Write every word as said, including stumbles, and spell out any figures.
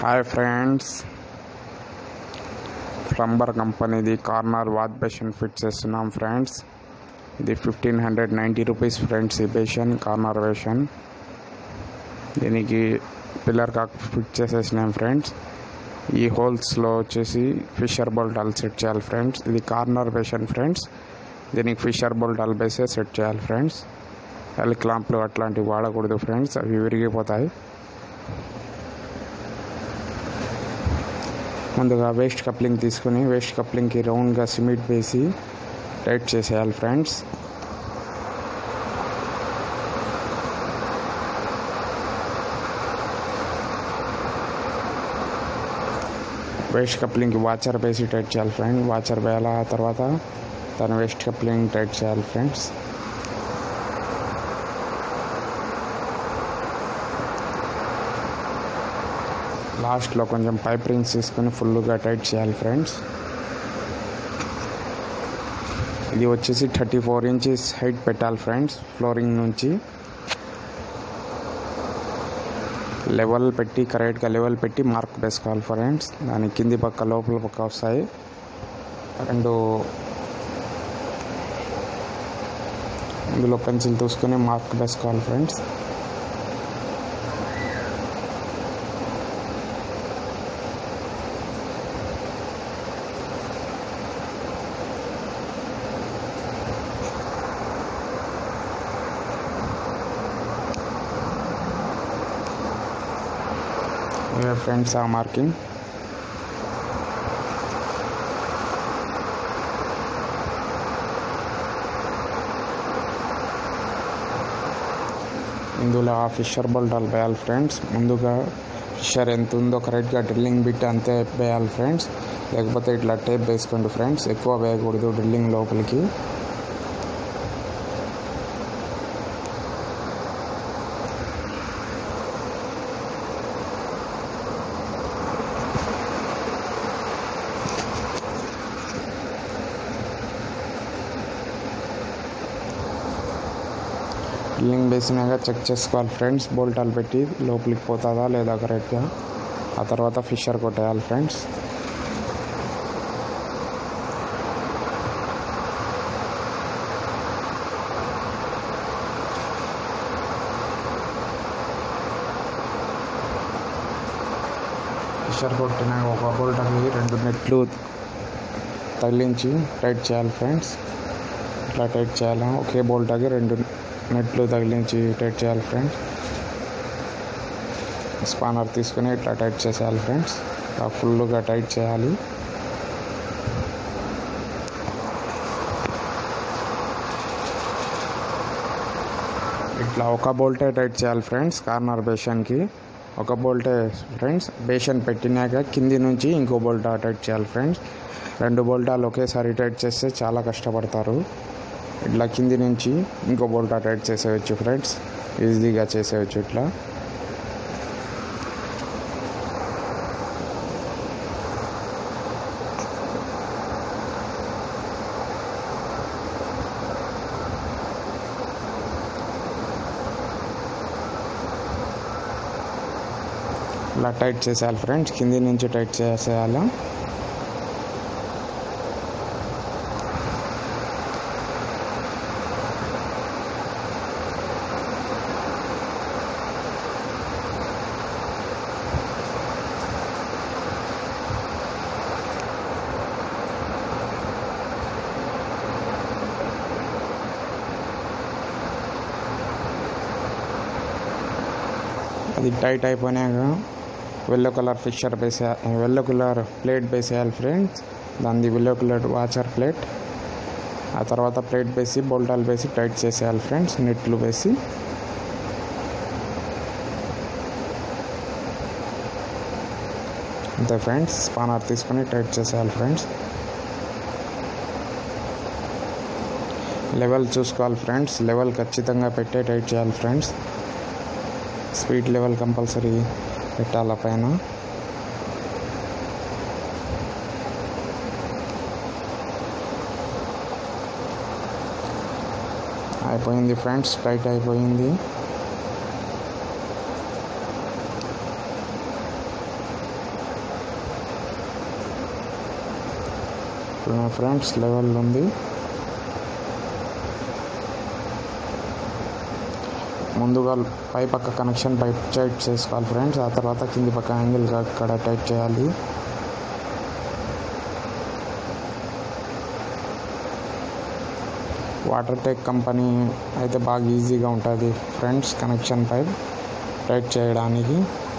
Hi friends, Plumber company the corner wash basin fit చేస్తున్నాం friends. ఇది fifteen hundred ninety rupees friends. ఈ basin corner basin దీనికి pillar cock fit చేసేసినాం friends. ఈ హోల్స్లో వచ్చేసి ఫిషర్ బోల్ట్ అల్ సెట్ చేయాలి ఫ్రెండ్స్. ఇది కార్నర్ బేషన్ ఫ్రెండ్స్. దీనికి ఫిషర్ బోల్ట్ అల్ బేసే సెట్ చేయాలి ఫ్రెండ్స్. ఎల్ క్లాంప్లు అట్లాంటివి వాడకూడదు ఫ్రెండ్స్, అవి విరిగిపోతాయి. ముందుగా వేస్ట్ కప్లింగ్ తీసుకుని వేస్ట్ కప్లింగ్కి రౌండ్గా సిమెంట్ వేసి టైట్ చేసేయాలి ఫ్రెండ్స్. వేస్ట్ కప్లింగ్కి వాచర్ వేసి టైట్ చేయాలి ఫ్రెండ్స్. వాచర్ వేయాల తర్వాత దాని వేస్ట్ కప్లింగ్ టైట్ చేయాలి ఫ్రెండ్స్. లాస్ట్లో కొంచెం పైప్ రింగ్స్ తీసుకొని ఫుల్గా టైట్ చేయాలి ఫ్రెండ్స్. ఇది వచ్చేసి థర్టీ ఫోర్ ఇంచెస్ హైట్ పెట్టాలి ఫ్రెండ్స్. ఫ్లోరింగ్ నుంచి లెవెల్ పెట్టి కరెక్ట్గా లెవెల్ పెట్టి మార్క్ వేసుకోవాలి ఫ్రెండ్స్. దాని కింది పక్క లోపల పక్క వస్తాయి రెండు. ఇందులో పెన్సిల్ తీసుకొని మార్క్ వేసుకోవాలి ఫ్రెండ్స్. ఫ్రెండ్స్ ఆ మార్కింగ్ ఇందులో ఆ ఫిషర్ బోల్ట్ అల్ వేయాలి ఫ్రెండ్స్. ముందుగా ఫిషర్ ఎంత ఉందో కరెక్ట్గా డ్రిల్లింగ్ బిట్ అంతే వేయాలి ఫ్రెండ్స్. లేకపోతే ఇట్లా టేప్ వేసుకోండి ఫ్రెండ్స్, ఎక్కువ వేయకూడదు డ్రిల్లింగ్ లోపలికి. డ్రిల్లింగ్ వేసినాక చెక్ చేసుకోవాలి ఫ్రెండ్స్. బోల్టాలు పెట్టి లోపలికి పోతుందా లేదా కరెక్ట్గా. ఆ తర్వాత ఫిషర్ కొట్టేయాలి ఫ్రెండ్స్. ఫిషర్ కొట్టినాక ఒక బోల్టాకి రెండు నెట్లు తగిలించి టైట్ చేయాలి ఫ్రెండ్స్. ఇట్లా టైట్ చేయాలి. ఒకే బోల్టాకి రెండు నెట్లు తగిలించి టైట్ చేయాలి ఫ్రెండ్స్. స్పానర్ తీసుకుని ఇట్లా టైట్ చేసేయాలి ఫ్రెండ్స్. ఇట్లా ఫుల్గా టైట్ చేయాలి. ఇట్లా ఒక బోల్టే టైట్ చేయాలి ఫ్రెండ్స్. కార్నర్ బేషన్కి ఒక బోల్టే ఫ్రెండ్స్. బేషన్ పెట్టినాక కింది నుంచి ఇంకో బోల్టా టైట్ చేయాలి ఫ్రెండ్స్. రెండు బోల్టాలు ఒకేసారి టైట్ చేస్తే చాలా కష్టపడతారు. ఇట్లా కింది నుంచి ఇంకో బోల్టా టైట్ చేసేయచ్చు ఫ్రెండ్స్, ఈజీగా చేసేయచ్చు. ఇట్లా ఇలా టైట్ చేసేయాలి ఫ్రెండ్స్. కింది నుంచి టైట్ చేసేయాలి. అది టైట్ అయిపోయినాక ఎల్లో కలర్ ఫిషర్ వేసే ఎల్లో కలర్ ప్లేట్ వేసేయాలి ఫ్రెండ్స్. దాన్ని ఎల్లో కలర్ వాచర్ ప్లేట్. ఆ తర్వాత ప్లేట్ వేసి బోల్టాలు వేసి టైట్ చేసేయాలి ఫ్రెండ్స్. నెట్లు వేసి అంతే ఫ్రెండ్స్. స్పానర్ తీసుకొని టైట్ చేసేయాలి ఫ్రెండ్స్. లెవెల్ చూసుకోవాలి ఫ్రెండ్స్. లెవెల్ ఖచ్చితంగా పెట్టే టైట్ చేయాలి ఫ్రెండ్స్. స్పీడ్ లెవెల్ కంపల్సరీ పెట్టాల పైన. అయిపోయింది ఫ్రెండ్స్, టైట్ అయిపోయింది. ఫ్రెండ్స్ లెవెల్ ఉంది. ముందుగా పై పక్క కనెక్షన్ పైప్ టైట్ చేసుకోవాలి ఫ్రెండ్స్. ఆ తర్వాత కింది పక్క యాంగిల్ అక్కడ టైట్ చేయాలి. వాటర్ టెక్ కంపెనీ అయితే బాగా ఈజీగా ఉంటుంది ఫ్రెండ్స్ కనెక్షన్ పైప్ టైట్ చేయడానికి.